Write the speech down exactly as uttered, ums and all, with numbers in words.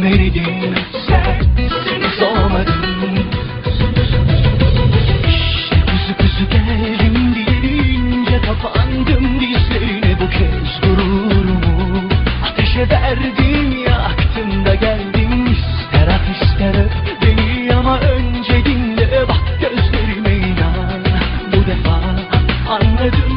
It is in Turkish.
verdin, sen seni sormadın. İşte kuzu kuzu geldim deyince kapandım dizlerine, bu kez gururumu ateşe verdim, yaktın da geldin. İster at ister öp beni ama önce dinle, bak gözlerime inan, bu defa anladım.